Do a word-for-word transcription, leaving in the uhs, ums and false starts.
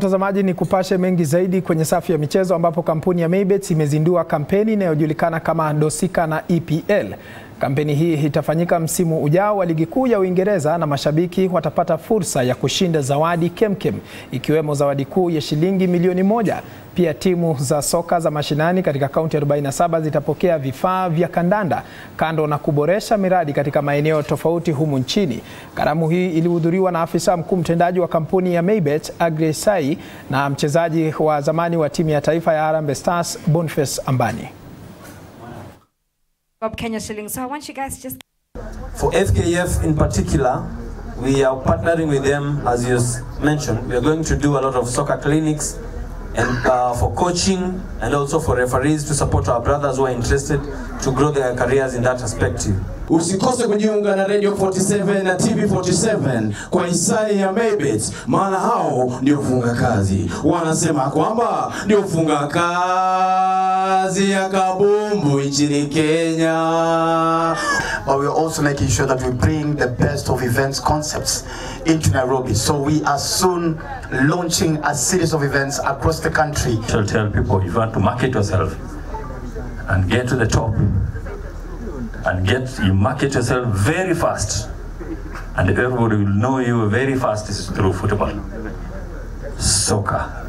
mtazamaji, ni kupashe mengi zaidi kwenye safu ya michezo, ambapo kampuni ya Maybet imezindua kampeni inayojulikana kama Ndosika na E P L. Kampeni hii itafanyika msimu ujao wa ligi kuu ya Uingereza na mashabiki watapata fursa ya kushinda zawadi kemkem, ikiwemo zawadi kuu ya shilingi milioni moja. Pia timu za soka za mashinani katika kaunti arobaini na saba zitapokea vifaa vya kandanda, kando na kuboresha miradi katika maeneo tofauti humu nchini. Karamu hii ilihudhuriwa na afisa mkuu mtendaji wa kampuni ya Maybet, Aggrey Sai, na mchezaji wa zamani wa timu ya taifa ya Harambee Stars, Boniface Ambani. Kenya shillings. So I want you guys just... For F K F in particular, we are partnering with them, as you mentioned. We are going to do a lot of soccer clinics and uh, for coaching and also for referees to support our brothers who are interested to grow their careers in that perspective. Usikose kujiunga na Radio forty-seven na T V forty-seven kwa hisani ya Maybet, maana hao ndio funga kazi. Wanasema kwamba ndio funga kazi ya kabumbu nchini Kenya. But we are also making sure that we bring the best of events concepts into Nairobi. So we are soon launching a series of events across the country. I'll tell people, if you want to market yourself and get to the top, and get you market yourself very fast, and everybody will know you very fast, is through football, soccer.